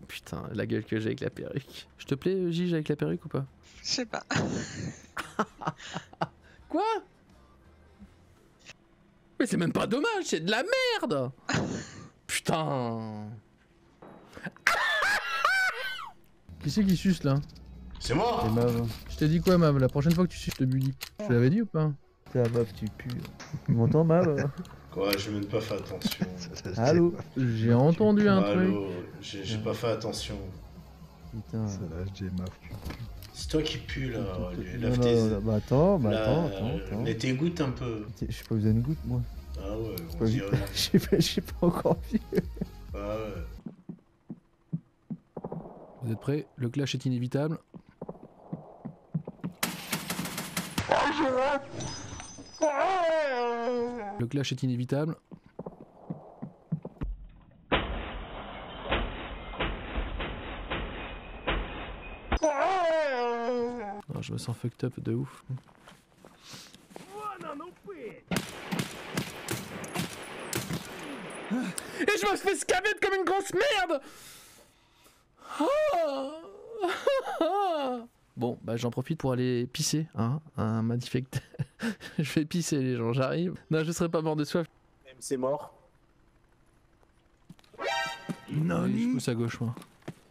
Putain, la gueule que j'ai avec la perruque. Je te plais, Gigi, avec la perruque ou pas? Je sais pas. Quoi? Mais c'est même pas dommage, c'est de la merde. Putain. Qui c'est qui suce là? C'est moi. C'est Mav. Je t'ai dit quoi, Mav? La prochaine fois que tu suces, je te bully. Je te l'avais dit ou pas? Ta Mav, tu pues. Tu m'entends, Mav? Quoi, j'ai même pas fait attention. Allô? J'ai entendu un truc. Allô, j'ai pas fait attention. Putain. C'est toi qui pue là. Non, non, bah attends, attends. Mais t'égouttes un peu. J'ai pas besoin de goutte, moi. Ah ouais, on Pas vu. dirait. J'ai pas encore vu. Ah ouais. Vous êtes prêts? Le clash est inévitable. Le clash est inévitable. Non, je me sens fucked up de ouf. Et je me fais scaver comme une grosse merde. Bon, bah j'en profite pour aller pisser, hein, un manifect. Je vais pisser les gens, j'arrive. Non, je serai pas mort de soif. C'est mort. Non, je pousse à gauche, moi.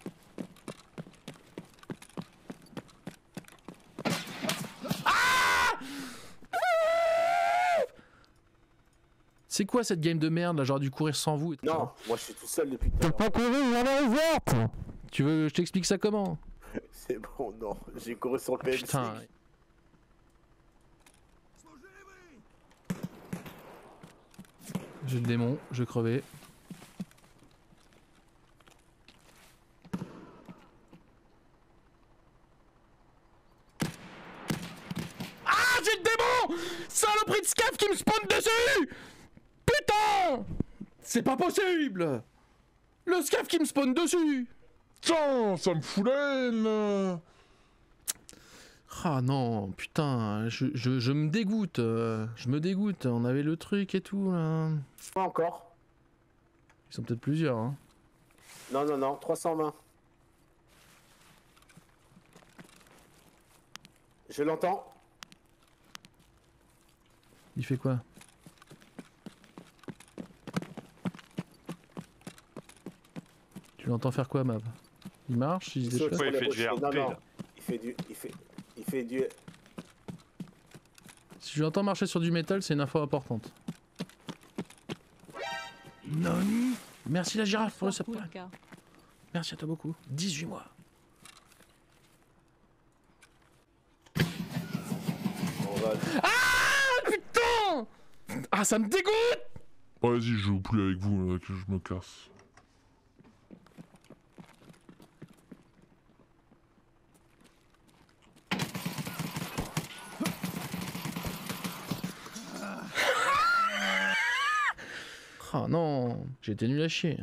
C'est quoi cette game de merde là? J'aurais dû courir sans vous et tout. Non, moi je suis tout seul depuis tout à l'heure. pas courir, il y en a ouverte. Tu veux, je t'explique ça comment? C'est bon, non, j'ai couru sur le PMC. Putain. J'ai le démon, je crevais. Ah, j'ai le démon! Saloperie de scaf qui me spawn dessus! Putain! C'est pas possible! Le scaf qui me spawn dessus! Tiens, ça me fout la haine. Ah non, putain, je me dégoûte, je me dégoûte, on avait le truc et tout là. Pas encore. Ils sont peut-être plusieurs, hein. Non, non, non, 320. Je l'entends. Il fait quoi? Tu l'entends faire quoi, Mav? Il marche, il se saute déplace? sur Ouais, il les fait du rochers. RP, Non, non. là. Il fait du... Si je l'entends marcher sur du métal, c'est une info importante. Nani? Merci la girafe pour le sapin. Merci à toi beaucoup. 18 mois. On va... Ah putain! Ah ça me dégoûte! Vas-y, je joue plus avec vous, là, que je me casse. Ah non, j'ai été nul à chier.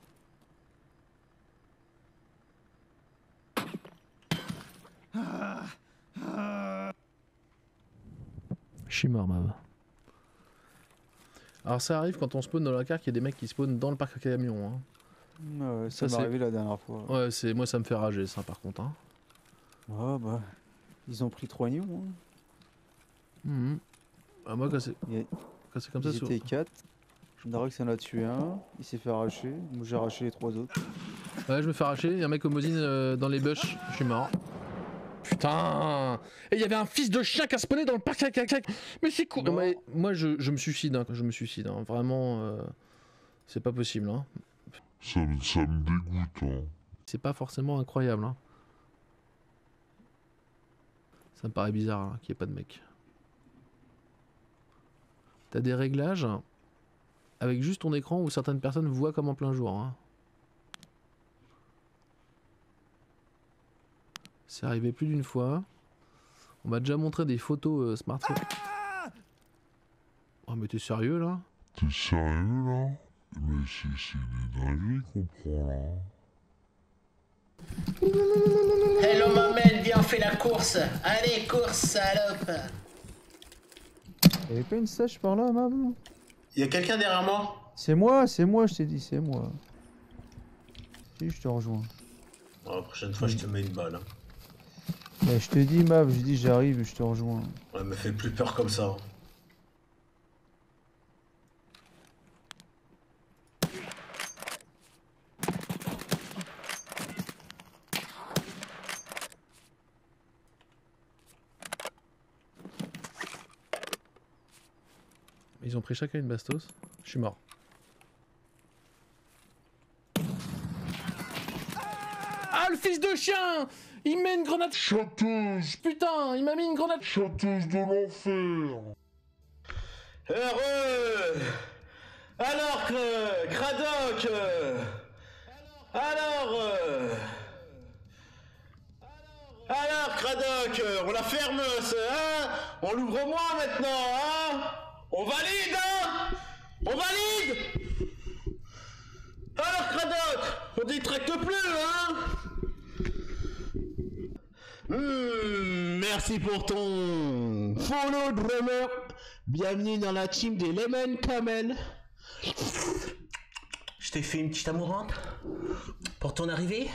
Je suis mort, Mav. Alors ça arrive quand on spawn dans la carte qu'il y a des mecs qui spawnent dans le parc à camion. Hein. Ouais, Ça, ça c'est- m'est arrivé la dernière fois. Ouais, c'est moi ça me fait rager ça par contre. Hein. Ah bah, ils ont pris 3 nions. Hein. Mhm. Ah, moi quand c'est comme ça, Ils souvent. étaient 4. Darox en a tué un, il s'est fait arracher. Moi j'ai arraché les 3 autres. Ouais, je me fais arracher, il y a un mec au Mosine dans les bush, je suis mort. Putain! Et il y avait un fils de chien qui a spawné dans le parc. Mais c'est cool! Moi je me suicide, hein, quand je me suicide. Hein. Vraiment, c'est pas possible. Hein. Ça me dégoûte, hein. C'est pas forcément incroyable. Hein. Ça me paraît bizarre hein, qu'il n'y ait pas de mec. T'as des réglages avec juste ton écran où certaines personnes voient comme en plein jour. Hein. C'est arrivé plus d'une fois. On m'a déjà montré des photos smartphone. Oh mais t'es sérieux là? T'es sérieux, là? Mais c'est des dingueries qu'on prend, là. Hello Mohamed, viens on fait la course. Allez course salope. Y'avait pas une sèche par là, maman? Y'a quelqu'un derrière moi? C'est moi, je t'ai dit, c'est moi. Si, je te rejoins. La prochaine fois, je te mets une balle. Hein. Bah, je te dis, Mav, je dis j'arrive et je te rejoins. Ouais, me fais plus peur comme ça. Ils ont pris chacun une bastos. Je suis mort. Ah, le fils de chien! Il met une grenade. Châteuse, Putain, il m'a mis une grenade. châteuse de l'enfer. Heureux. Alors, Cradoc. Alors, Cradoc, on la ferme, hein? On l'ouvre moins maintenant, hein? On valide, hein? On valide. Alors, Cradoc, on détracte plus, hein? Merci pour ton follow, drummer. Bienvenue dans la team des Lemon Camel. Je t'ai fait une petite amourante pour ton arrivée.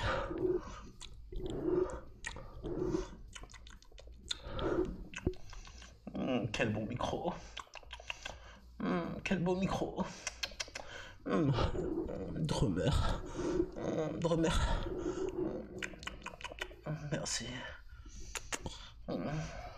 Quel bon micro. Quel beau micro. Drummer. Drummer. Merci.